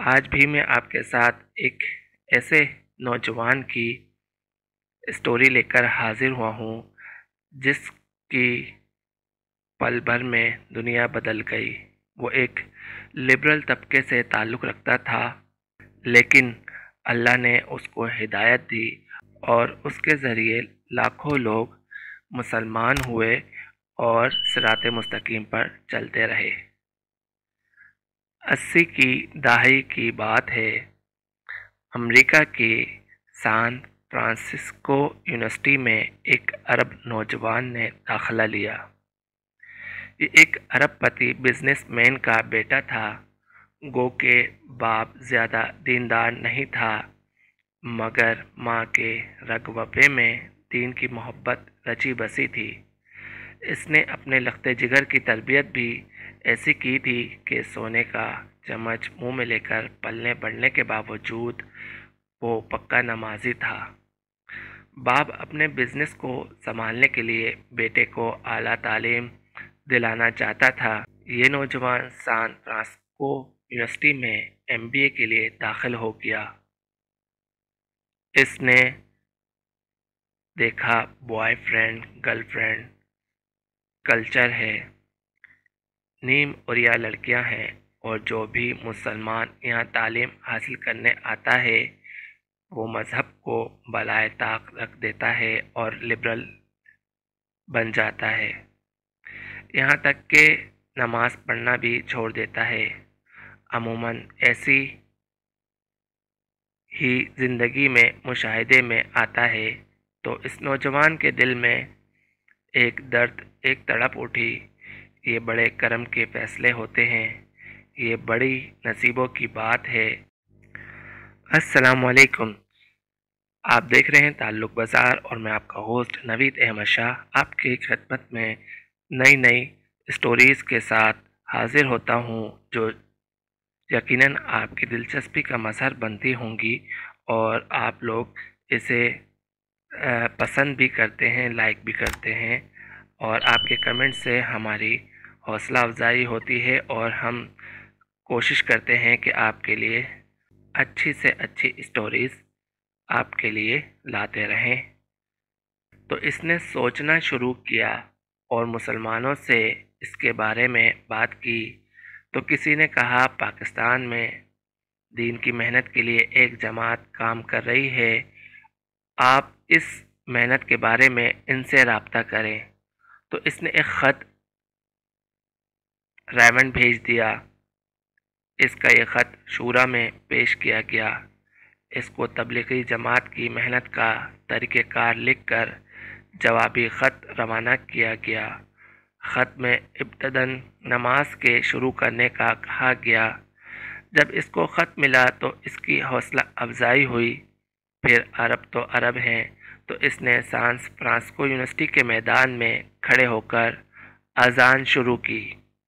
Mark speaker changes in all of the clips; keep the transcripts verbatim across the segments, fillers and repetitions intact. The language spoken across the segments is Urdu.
Speaker 1: آج بھی میں آپ کے ساتھ ایک ایسے نوجوان کی اسٹوری لے کر حاضر ہوا ہوں جس کی پل بھر میں دنیا بدل گئی۔ وہ ایک لبرل طبقے سے تعلق رکھتا تھا، لیکن اللہ نے اس کو ہدایت دی اور اس کے ذریعے لاکھوں لوگ مسلمان ہوئے اور صراط مستقیم پر چلتے رہے۔ اسی کی دہائی کی بات ہے۔ امریکہ کی سان فرانسسکو یونیورسٹی میں ایک عرب نوجوان نے داخلہ لیا۔ یہ ایک ارب پتی بزنس مین کا بیٹا تھا، گو کہ باپ زیادہ دیندار نہیں تھا، مگر ماں کے رغبے میں دین کی محبت رچی بسی تھی۔ اس نے اپنے لخت جگر کی تربیت بھی ایسی کی تھی کہ سونے کا چمچ منہ میں لے کر پلنے بڑھنے کے باوجود وہ پکا نمازی تھا۔ باپ اپنے بزنس کو سنبھالنے کے لیے بیٹے کو اعلیٰ تعلیم دلانا چاہتا تھا۔ یہ نوجوان سان فرانسسکو یونیورسٹی میں ایم بی اے کے لیے داخل ہو گیا۔ اس نے دیکھا boy friend girl friend culture ہے، نیم اوریا لڑکیاں ہیں، اور جو بھی مسلمان یہاں تعلیم حاصل کرنے آتا ہے وہ مذہب کو بالائے طاق رکھ دیتا ہے اور لبرل بن جاتا ہے، یہاں تک کہ نماز پڑھنا بھی چھوڑ دیتا ہے۔ عموماً ایسی ہی زندگی میں مشاہدے میں آتا ہے تو اس نوجوان کے دل میں ایک درد، ایک تڑپ اٹھی۔ یہ بڑے کرم کے فیصلے ہوتے ہیں، یہ بڑی نصیبوں کی بات ہے۔ السلام علیکم، آپ دیکھ رہے ہیں تعلق بازار اور میں آپ کا ہوسٹ نوید احمد شاہ آپ کی خدمت میں نئی نئی اسٹوریز کے ساتھ حاضر ہوتا ہوں جو یقیناً آپ کی دلچسپی کا مظہر بنتی ہوں گی اور آپ لوگ اسے پسند بھی کرتے ہیں، لائک بھی کرتے ہیں، اور آپ کے کمنٹ سے ہماری حوصلہ افزائی ہوتی ہے اور ہم کوشش کرتے ہیں کہ آپ کے لیے اچھی سے اچھی اسٹوریز آپ کے لیے لاتے رہیں۔ تو اس نے سوچنا شروع کیا اور مسلمانوں سے اس کے بارے میں بات کی تو کسی نے کہا پاکستان میں دین کی محنت کے لیے ایک جماعت کام کر رہی ہے، آپ اس محنت کے بارے میں ان سے رابطہ کریں۔ تو اس نے ایک خط ریمنڈ بھیج دیا۔ اس کا یہ خط شورا میں پیش کیا گیا۔ اس کو تبلیغی جماعت کی محنت کا طریقہ کار لکھ کر جوابی خط روانہ کیا گیا۔ خط میں ابتداً نماز کے شروع کرنے کا کہا گیا۔ جب اس کو خط ملا تو اس کی حوصلہ افزائی ہوئی، پھر عرب تو عرب ہیں، تو اس نے سان فرانسسکو یونیورسٹی کے میدان میں کھڑے ہو کر اذان شروع کی۔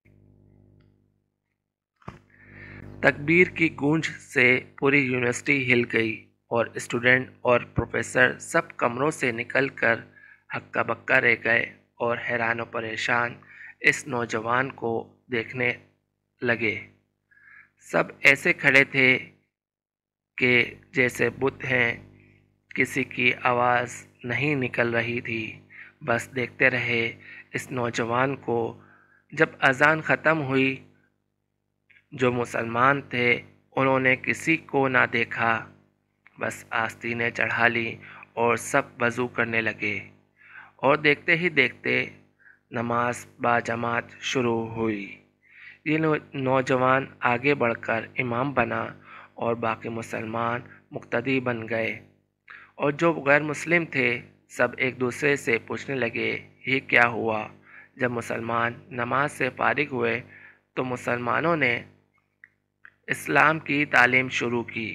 Speaker 1: تکبیر کی گونج سے پوری یونیورسٹی ہل گئی اور اسٹوڈنٹ اور پروفیسر سب کمروں سے نکل کر ہکا بکا رہ گئے اور حیران و پریشان اس نوجوان کو دیکھنے لگے۔ سب ایسے کھڑے تھے کہ جیسے بت ہیں، کسی کی آواز نہیں نکل رہی تھی، بس دیکھتے رہے اس نوجوان کو۔ جب اذان ختم ہوئی، جو مسلمان تھے انہوں نے کسی کو نہ دیکھا، بس آستینیں چڑھا لی اور سب وضو کرنے لگے، اور دیکھتے ہی دیکھتے نماز باجماعت شروع ہوئی۔ یہ نوجوان آگے بڑھ کر امام بنا اور باقی مسلمان مقتدی بن گئے، اور جو غیر مسلم تھے سب ایک دوسرے سے پوچھنے لگے یہ کیا ہوا۔ جب مسلمان نماز سے فارغ ہوئے تو مسلمانوں نے اسلام کی تعلیم شروع کی،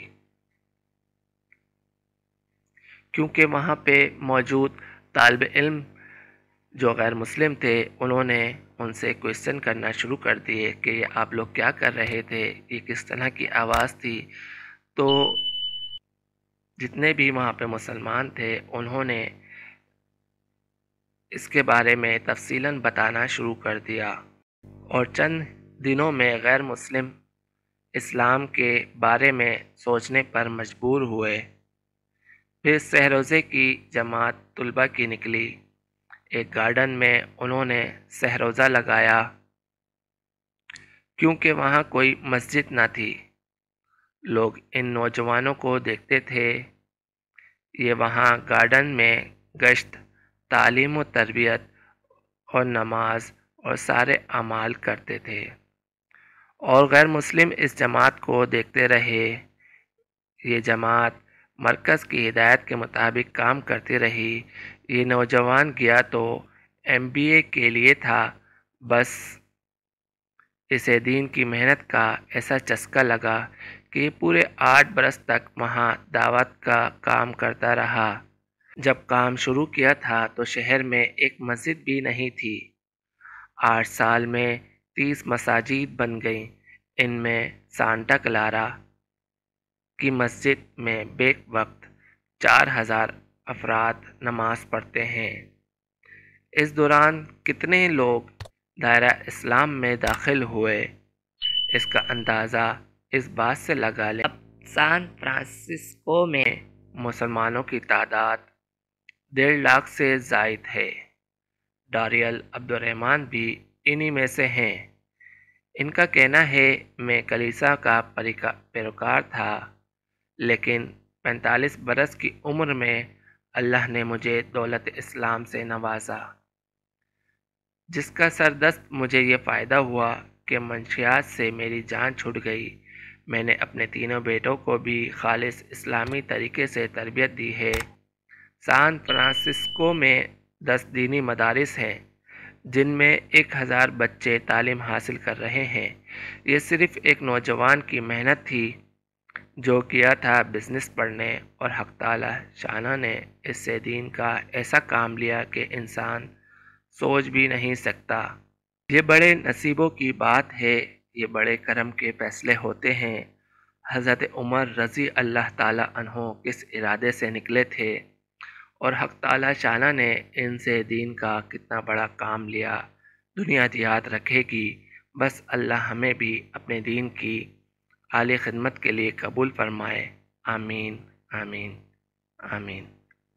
Speaker 1: کیونکہ وہاں پہ موجود طالب علم جو غیر مسلم تھے انہوں نے ان سے کوئسچن کرنا شروع کر دیے کہ یہ آپ لوگ کیا کر رہے تھے، یہ کس طرح کی آواز تھی۔ تو جتنے بھی وہاں پہ مسلمان تھے انہوں نے اس کے بارے میں تفصیلاً بتانا شروع کر دیا، اور چند دنوں میں غیر مسلم اسلام کے بارے میں سوچنے پر مجبور ہوئے۔ پھر سحروزے کی جماعت طلباء کی نکلی۔ ایک گارڈن میں انہوں نے سحروزہ لگایا کیونکہ وہاں کوئی مسجد نہ تھی۔ لوگ ان نوجوانوں کو دیکھتے تھے، یہ وہاں گارڈن میں گشت، تعلیم و تربیت اور نماز اور سارے اعمال کرتے تھے، اور غیر مسلم اس جماعت کو دیکھتے رہے۔ یہ جماعت مرکز کی ہدایت کے مطابق کام کرتی رہی۔ یہ نوجوان گیا تو ایم بی اے کے لیے تھا، بس اسے دین کی محنت کا ایسا چسکا لگا کہ یہ پورے آٹھ برس تک وہاں دعوت کا کام کرتا رہا۔ جب کام شروع کیا تھا تو شہر میں ایک مسجد بھی نہیں تھی۔ آٹھ سال میں تیس مساجد بن گئیں۔ ان میں سانٹا کلارا کی مسجد میں بیک وقت چار ہزار افراد نماز پڑھتے ہیں۔ اس دوران کتنے لوگ دائرہ اسلام میں داخل ہوئے، اس کا اندازہ اس بات سے لگا لیں۔ اب سان فرانسسکو میں مسلمانوں کی تعداد ڈیڑھ لاکھ سے زائد ہے۔ ڈاریل عبدالرحمن بھی انہی میں سے ہیں۔ ان کا کہنا ہے، میں کلیسا کا پیروکار تھا، لیکن پینتالیس برس کی عمر میں اللہ نے مجھے دولت اسلام سے نوازا، جس کا سردست مجھے یہ فائدہ ہوا کہ منشیات سے میری جان چھٹ گئی۔ میں نے اپنے تینوں بیٹوں کو بھی خالص اسلامی طریقے سے تربیت دی ہے۔ سان فرانسسکو میں دس دینی مدارس ہیں، جن میں ایک ہزار بچے تعلیم حاصل کر رہے ہیں۔ یہ صرف ایک نوجوان کی محنت تھی جو کیا تھا بزنس پڑھنے، اور حق تعالی شانہ نے اس سے دین کا ایسا کام لیا کہ انسان سوچ بھی نہیں سکتا۔ یہ بڑے نصیبوں کی بات ہے، یہ بڑے کرم کے فیصلے ہوتے ہیں۔ حضرت عمر رضی اللہ تعالیٰ عنہ کس ارادے سے نکلے تھے، اور حق تعالی شانہ نے ان سے دین کا کتنا بڑا کام لیا، دنیا یاد رکھے گی۔ بس اللہ ہمیں بھی اپنے دین کی عالی خدمت کے لیے قبول فرمائے۔ آمین آمین آمین۔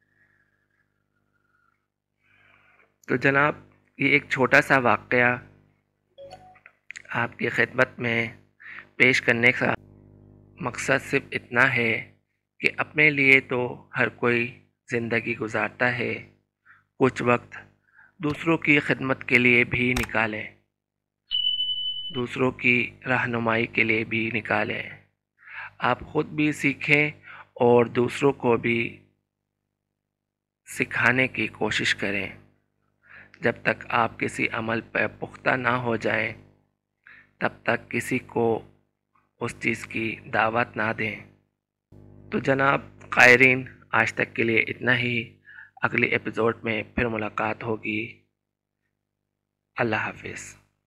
Speaker 1: تو جناب، یہ ایک چھوٹا سا واقعہ آپ کی خدمت میں پیش کرنے کا مقصد صرف اتنا ہے کہ اپنے لیے تو ہر کوئی زندگی گزارتا ہے، کچھ وقت دوسروں کی خدمت کے لیے بھی نکالیں، دوسروں کی رہنمائی کے لیے بھی نکالیں۔ آپ خود بھی سیکھیں اور دوسروں کو بھی سکھانے کی کوشش کریں۔ جب تک آپ کسی عمل پہ پختہ نہ ہو جائیں، تب تک کسی کو اس چیز کی دعوت نہ دیں۔ تو جناب قائرین، آج تک کے لیے اتنا ہی۔ اگلی ایپیسوڈ میں پھر ملاقات ہوگی۔ اللہ حافظ۔